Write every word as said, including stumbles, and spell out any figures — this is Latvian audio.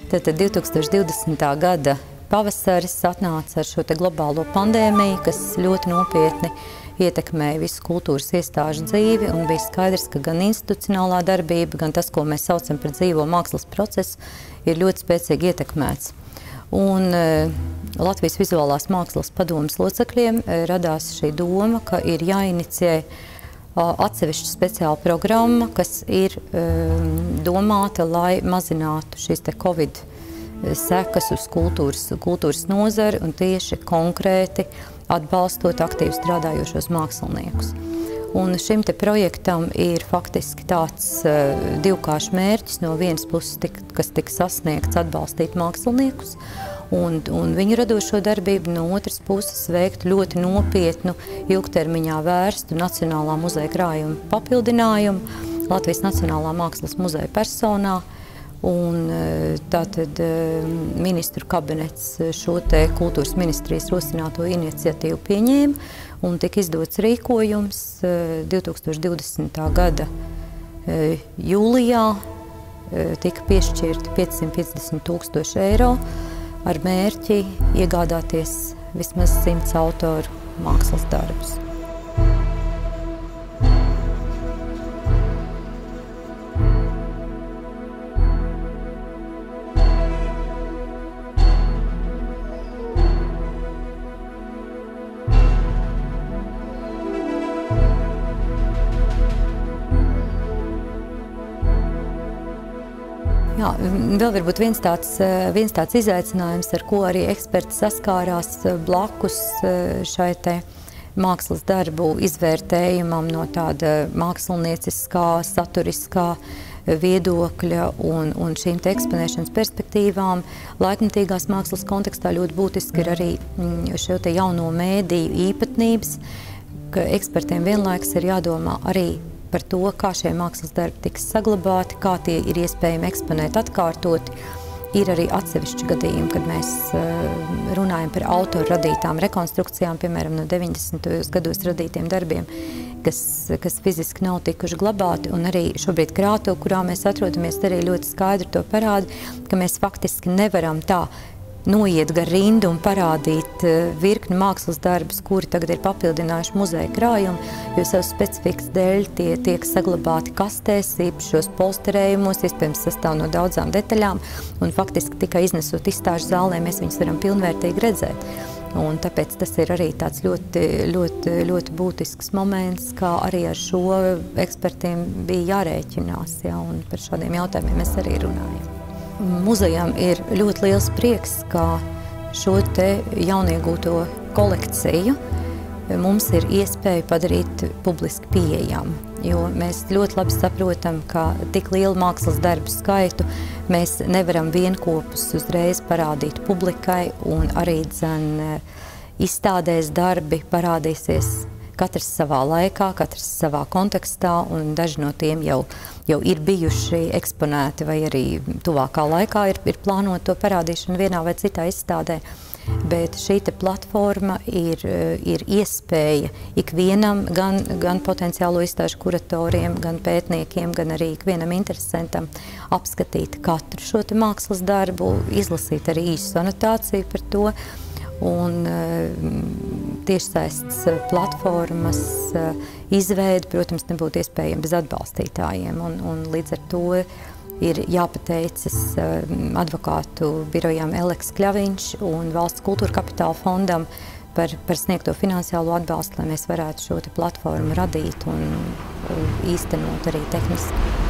Tad divi tūkstoši divdesmitā gada pavasaris atnāca ar šo te globālo pandēmiju, kas ļoti nopietni ietekmēja visu kultūras iestāžu dzīvi, un bija skaidrs, ka gan institucionālā darbība, gan tas, ko mēs saucam par dzīvo mākslas procesu, ir ļoti spēcīgi ietekmēts. Un Latvijas Vizuālās mākslas padomes locekļiem radās šī doma, ka ir jāinicijē atsevišķa speciāla programma, kas ir domāta, lai mazinātu šīs te Covid sekas uz kultūras, kultūras nozari un tieši konkrēti atbalstot aktīvi strādājošos māksliniekus. Un šim te projektam ir faktiski tāds uh, divkāršs mērķis, no vienas puses, tik, kas tika sasniegts atbalstīt māksliniekus un, un viņu radošo darbību, no otras puses veikt ļoti nopietnu, ilgtermiņā vērstu Nacionālā muzeja krājuma papildinājumu Latvijas Nacionālā mākslas muzeja personā. Un tātad ministru kabinets šo te kultūras ministrijas rosināto iniciatīvu pieņēma un tika izdots rīkojums divi tūkstoši divdesmitā gada jūlijā tika piešķirti piecsimt piecdesmit tūkstoši eiro ar mērķi iegādāties vismaz simts autoru mākslas darbus. Jā, vēl varbūt viens tāds, viens tāds izaicinājums, ar ko arī eksperti saskārās blakus šai te mākslas darbu izvērtējumam no tāda mākslinieciskā, saturiskā viedokļa un, un šīm te eksponēšanas perspektīvām. Laikmatīgās mākslas kontekstā ļoti būtiski ir arī šo te jauno mēdīju īpatnības, ka ekspertiem vienlaikus ir jādomā arī par to, kā šie mākslas darbi tiks saglabāti, kā tie ir iespējami eksponēt atkārtoti. Ir arī atsevišķi gadījumi, kad mēs runājam par autoru radītām rekonstrukcijām, piemēram, no deviņdesmitajos gados radītiem darbiem, kas, kas fiziski nav tikuši glabāti, un arī šobrīd krātuve, kurā mēs atrodamies, arī ļoti skaidri to parāda, ka mēs faktiski nevaram tā noiet gar rindu un parādīt virkni mākslas darbus, kuri tagad ir papildinājuši muzeja krājumu, jo savas specifikas dēļ tie tiek saglabāti kastēs, īpašos polsterējumos, iespējams sastāv no daudzām detaļām, un faktiski tikai iznesot izstāžu zālē, mēs viņus varam pilnvērtīgi redzēt. Un tāpēc tas ir arī tāds ļoti, ļoti, ļoti būtisks moments, kā arī ar šo ekspertiem bija jārēķinās, ja, un par šādiem jautājumiem mēs arī runājam. Muzejam ir ļoti liels prieks, ka šo te jauniegūto kolekciju mums ir iespēja padarīt publiski pieejamu, jo mēs ļoti labi saprotam, ka tik lielu mākslas darbu skaitu mēs nevaram vienkopus uzreiz parādīt publikai, un arī dzen izstādēs darbi parādīsies katrs savā laikā, katrs savā kontekstā, un daži no tiem jau, jau ir bijuši eksponēti vai arī tuvākā laikā ir, ir plānota to parādīšana vienā vai citā izstādē. Bet šī te platforma ir, ir iespēja ikvienam, gan, gan potenciālo izstāžu kuratoriem, gan pētniekiem, gan arī ikvienam interesantam apskatīt katru šo te mākslas darbu, izlasīt arī īsu anotāciju par to. Un tiešsaistes platformas izveide, protams, nebūtu iespējama bez atbalstītājiem. Un, un līdz ar to ir jāpateicas advokātu birojām Eleks Kļaviņš un Valsts kultūra kapitāla fondam par, par sniegto finansiālo atbalstu, lai mēs varētu šo te platformu radīt un, un īstenot arī tehniski.